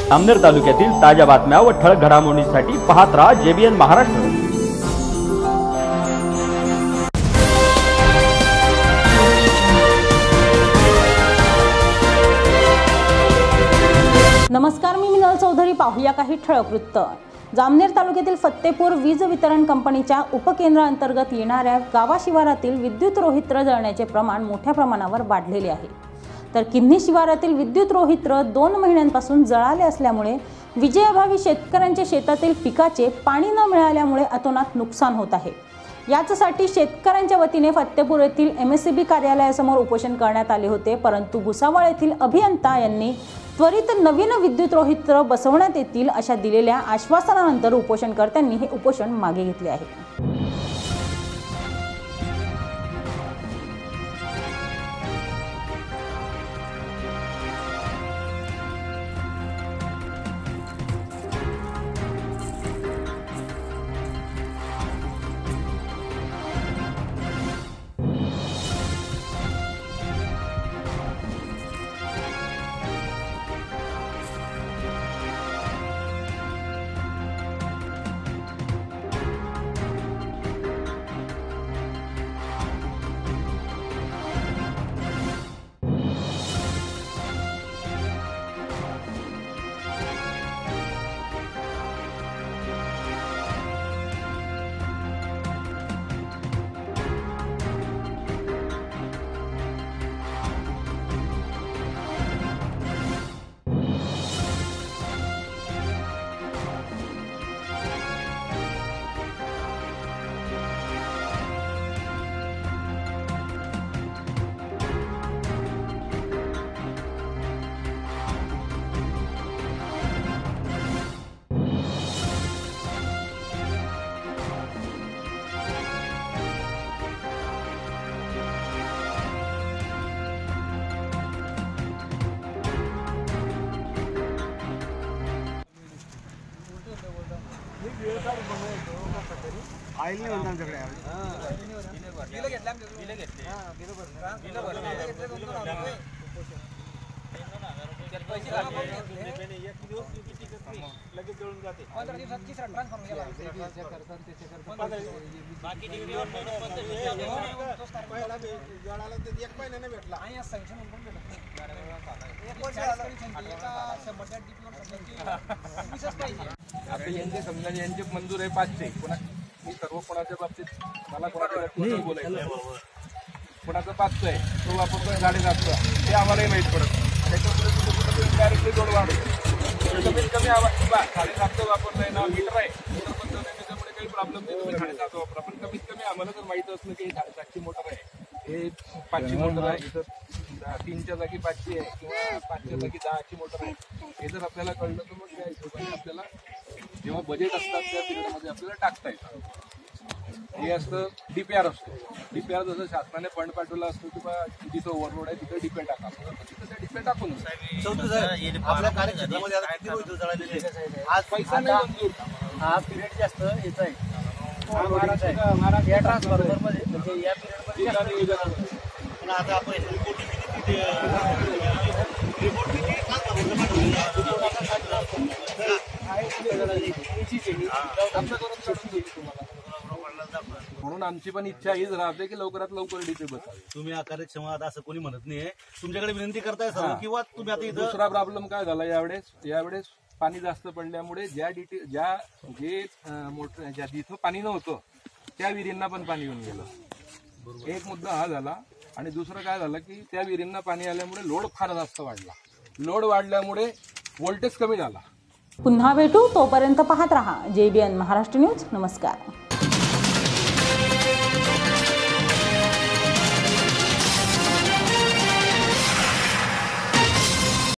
जामनेर तालुक्यातील ताज्या बातम्या व ठळक घडामोडींसाठी पाहत रहा JBN महाराष्ट्र। नमस्कार, मी मिनल चौधरी। पाहूया काही ठळक वृत्त। जामनेर तालुक्यातील फत्तेपूर वीज वितरण कंपनीच्या उपकेंद्रांतर्गत येणाऱ्या गावाशिवारातील विद्युत रोहित्र जळण्याचे प्रमाण मोठ्या प्रमाणावर वाढलेले आहे। तर किन्ही शिवारातील विद्युत रोहित्र 2 महिन्यांपासून जळाले असल्यामुळे विजेअभावी शेतकऱ्यांच्या शेतातील पिकाचे पाणी न मिळाल्यामुळे अतोनात नुकसान होत आहे। यासाठी शेतकऱ्यांच्या वतीने फत्तेपूर येथील MSCB कार्यालयासमोर उपोषण करण्यात आले होते, परंतु भुसावळ येथील अभियंता यांनी त्वरित नवीन विद्युत रोहित्र बसवण्यात येतील अशा दिलेल्या आश्वासनानंतर उपोषणकर्त्यांनी हे उपोषण मागे घेतले आहे। आईल नाही म्हणता आमच्याकडे बिल घेतले लगेच जळून जाते 15 दिवसात तिसरा ट्रान्सफॉर्मर गेला जळाला ते 1 महिन्याने भेटला आणि सँक्शन पण भेटला 1 वर्ष झालं 100 आता यांचे समजा यांचे मंजूर आहे 500 मी सर्व कोणाच्या बाबतीत मला कोणाच्या बाबतीत बोलायचं कोणाचं 500 आहे तो वापरतोय 750 ते आम्हालाही माहीत पडत त्याच्यामुळे कुठं डायरेक्टली जोड वाढतो कमीत कमी 750 वापरताय ना मीटर आहे मीटर पण त्याच्यामुळे काही प्रॉब्लेम नाही तुम्ही 750 वापरा पण कमीत कमी आम्हाला जर माहीत असलं की 750 मोटर आहे हे 500 मोटर आहे इथं 3च्या जागी 500 आहे किंवा 5च्या जागी 10ची मोटर आहे हे जर आपल्याला कळलं तर मग त्या हिशोबाने आपल्याला जेव्हा बजेट असतात त्या पिरियडमध्ये आपल्याला टाकता येतं। हे असतं DPR असतो DPR जसं शासनाने फंड पाठवला असतो किंवा जिथं ओव्हरलोड आहे तिथं डिपेंड टाका तिथं त्या डिपेंड टाकून आपल्या कार्यक्षेत्रामध्ये आता किती रोहित्र जळालेले आज पैसा नाही मंजूर हा पिरियड जास्त येत आहे महाराष्ट्र या ट्रान्सफॉर्मरमध्ये म्हणजे या पिरियडमध्ये पण आता आपण म्हणून आमची पण इच्छा हीच राहते की लवकरात लवकर डीपी बसावी। तुम्ही कार्यक्षम आता असं कोणी म्हणत नाहीये, तुमच्याकडे विनंती करताय सर किंवा तुम्ही आता इथं दुसरा प्रॉब्लेम काय झाला यावेळेस पाणी जास्त पडल्यामुळे जिथं पाणी नव्हतं त्या विहिरींना पण पाणी येऊन गेलं। एक मुद्दा हा झाला आणि दुसरं काय झालं की त्या विहिरींना पाणी आल्यामुळे लोड फार जास्त वाढला। लोड वाढल्यामुळे व्होल्टेज कमी झाला। पुन्हा भेटू, तोपर्यंत पाहत रहा JBN महाराष्ट्र न्यूज। नमस्कार।